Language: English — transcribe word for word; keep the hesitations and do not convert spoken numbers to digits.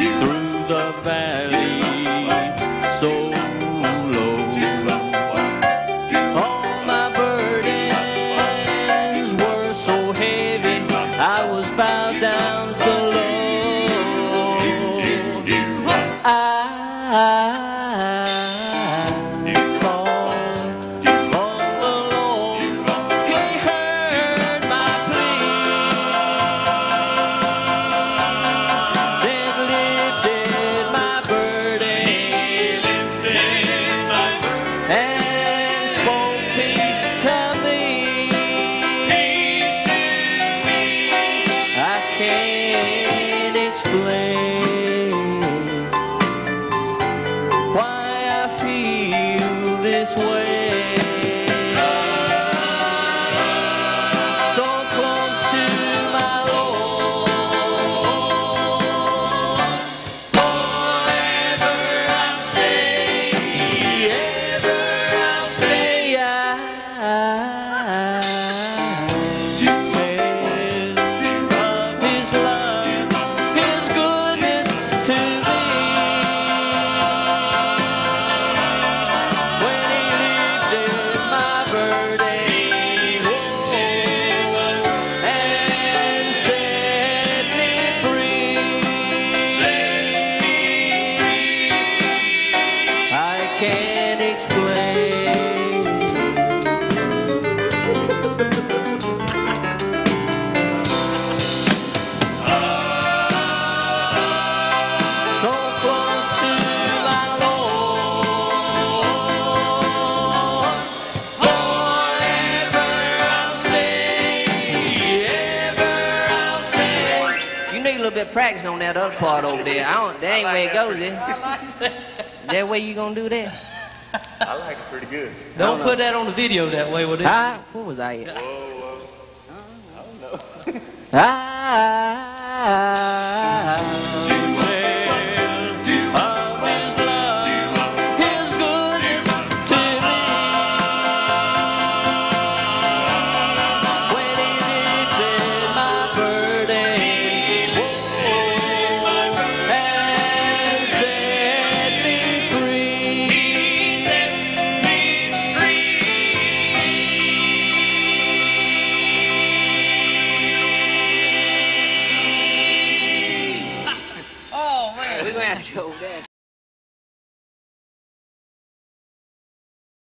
through the valley so low. All my burdens were so heavy, I was bowed down so low. I can't explain why I feel this way. So close to my Lord, forever I'll stay, ever I'll stay. I can't explain. So close to my Lord, forever I'll stay, ever I'll stay. You need a little bit of practice on that other part over there. I don't, that ain't where it goes, is it? That way you gonna do that? I like it pretty good. Don't put that on the video that way, will it? Ah, what was I? Whoa, whoa. I don't know. Ah. We're going to have to go there.